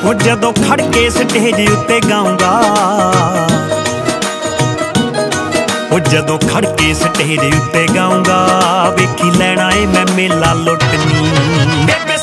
ਉਹ ਜਦੋਂ ਖੜ ਕੇ ਸਟੇਜ ਉੱਤੇ ਗਾਉਂਗਾ, ਉਹ ਜਦੋਂ ਖੜ ਕੇ ਸਟੇਜ ਉੱਤੇ ਗਾਉਂਗਾ, ਵੇਖੀ ਲੈਣਾ ਏ ਮੈਂ ਮੇਲਾ ਲੁੱਟਨੀ।